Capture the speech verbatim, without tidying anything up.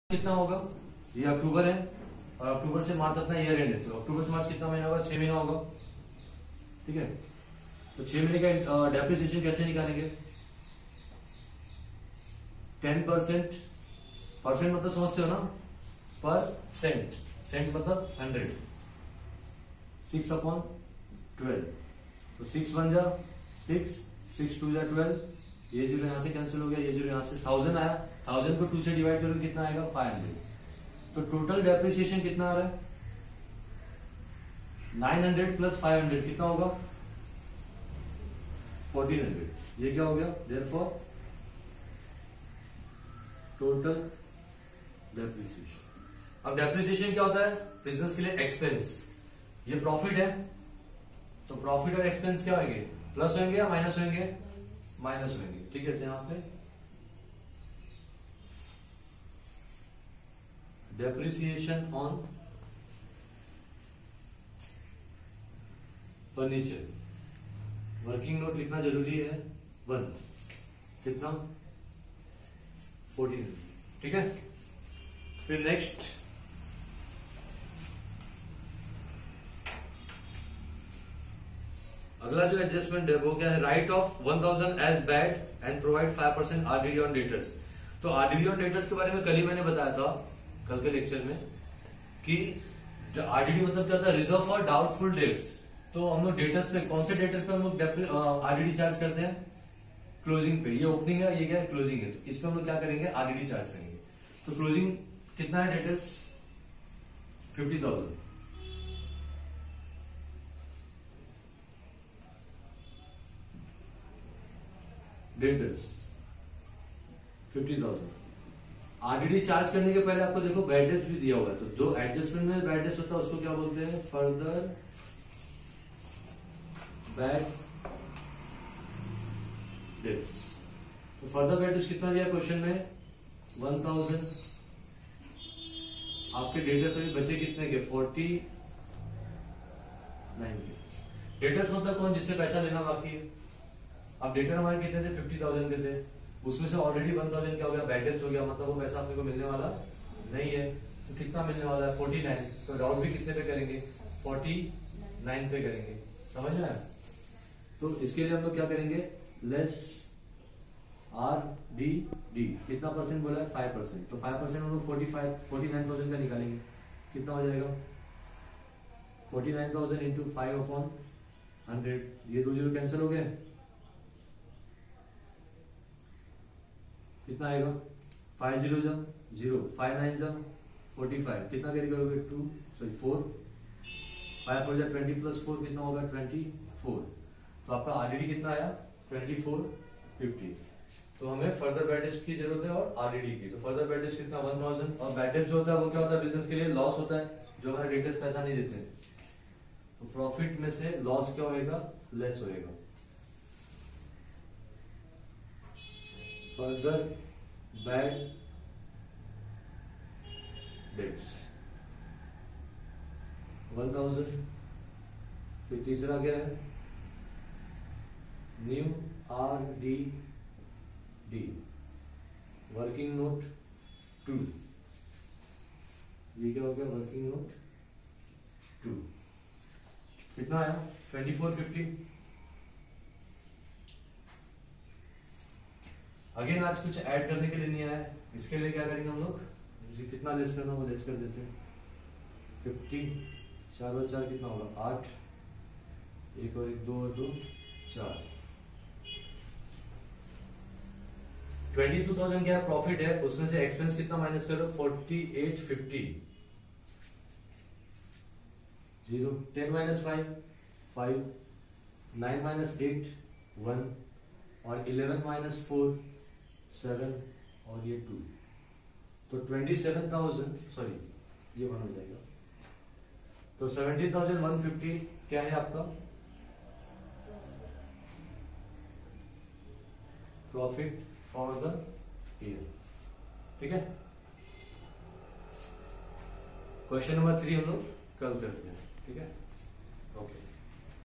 कितना होगा? ये अक्टूबर है और अक्टूबर से मार्च अपना ईयर एंड है, तो अक्टूबर से मार्च कितना महीना होगा? छह महीना होगा। ठीक है, तो छह महीने का डेप्रिसिएशन कैसे निकालेंगे? टेन परसेंट परसेंट मतलब समझते हो ना? पर सेंट, सेंट मतलब हंड्रेड। सिक्स अपॉन ट्वेल्व, तो सिक्स वन जा सिक्स, सिक्स टू जा ट्वेल्व, ये जीरो यहां से कैंसिल हो गया, ये जीरो यहां से, थाउजेंड आया, थाउजेंड को टू से डिवाइड करोगे कितना आएगा? Five hundred. तो टोटल डेप्रिसिएशन कितना आ रहा है? Nine hundred plus five hundred कितना होगा? Fourteen hundred. ये क्या हो गया? Therefore total depreciation. अब डेप्रिसिएशन क्या होता है बिजनेस के लिए? एक्सपेंस। ये प्रॉफिट है, तो प्रॉफिट और एक्सपेंस क्या होंगे? प्लस होंगे या माइनस होंगे? माइनस होंगे। ठीक है, तो यहां पे depreciation on furniture, working note लिखना जरूरी है, वन, कितना? फोर्टीन। ठीक है, फिर नेक्स्ट अगला जो एडजस्टमेंट है वो क्या है? Write off one thousand as bad and provide five percent RDD on debtors. तो आरडीडी ऑन डेटर्स के बारे में कल ही मैंने बताया था, कल के लेक्चर में, कि आरडीडी मतलब क्या था? Reserve for doubtful debts. तो हम लोग डेटर्स पे, कौन से डेटर पे हम लोग आरडीडी चार्ज करते हैं? क्लोजिंग पे। ये ओपनिंग है, ये क्या है? क्लोजिंग है। तो इस पे हम लोग क्या करेंगे? आरडीडी चार्ज करेंगे। तो क्लोजिंग कितना है debtors? Fifty thousand. Debtors fifty thousand. RDD charge करने के पहले आपको देखो बैड डेट्स भी दिया हुआ है, तो जो एडजस्टमेंट में बैड डेट्स होता है उसको क्या बोलते हैं? Further bad debts. तो फर्दर बैड डेट्स कितना दिया क्वेश्चन में? One thousand. आपके डेटर्स अभी बचे कितने के? फोर्टी नाइन के। डेटर्स मतलब कौन? जिससे पैसा लेना बाकी है। अब डेटर हमारे कितने थे? फिफ्टी थाउजेंड के थे, उसमें से ऑलरेडी वन थाउजेंड क्या हो गया? बैड डेट्स हो गया, मतलब वो पैसा अपने को मिलने वाला नहीं है। तो कितना मिलने वाला है? Forty nine. तो डाउट भी कितने पे करेंगे? फोर्टी नाइन पे करेंगे। समझ में आया? तो इसके लिए हम लोग क्या करेंगे? Less R D D. कितना परसेंट बोला है? Five percent. तो फाइव परसेंट हम लोग forty five forty nine thousand का निकालेंगे। कितना हो जाएगा? Forty nine thousand into five upon hundred. ये दो जीरो कैंसिल हो गए, कितना आएगा? फाइव जीरो जा जीरो, फाइव नाइन जा फोर्टी फाइव, कितना कैरी करोगे? Two sorry four, five four जा ट्वेंटी प्लस फोर कितना होगा? Twenty four. तो आपका आरडीडी कितना आया? Twenty four fifty. तो हमें फर्दर बैड डेट्स की जरूरत है और आरडीडी की। तो फर्दर बैड डेट्स कितना? One thousand. और बैड डेट्स जो होता है वो क्या होता है? बिजनेस के लिए लॉस होता है, जो हमारे डेटर्स पैसा नहीं देते। तो प्रॉफिट में से लॉस क्या होएगा? लेस होएगा। Further bad debts one thousand. फिर तीसरा क्या है? New R D D, working note two. ये क्या हो गया? Working note two. कितना आया? Twenty four fifty. अगेन आज कुछ ऐड करने के लिए नहीं आया, इसके लिए क्या करेंगे हम लोग? कितना लेस करना वो लेस कर देते हैं। फिफ्टी, चार और चार कितना होगा? आठ, एक और एक, दो और दो चार। ट्वेंटी टू थाउजेंड क्या प्रॉफिट है, उसमें से एक्सपेंस कितना माइनस करो? Forty eight fifty. Zero, ten minus five five, nine minus eight one, और इलेवन माइनस फोर सेवन, और ये टू। तो ट्वेंटी सेवन थाउजेंड, सॉरी ये वन हो जाएगा। तो सेवेंटीन थाउजेंड वन फिफ्टी क्या है आपका प्रॉफिट फॉर द ईयर। ठीक है, क्वेश्चन नंबर थ्री हम लोग कल करते हैं। ठीक है।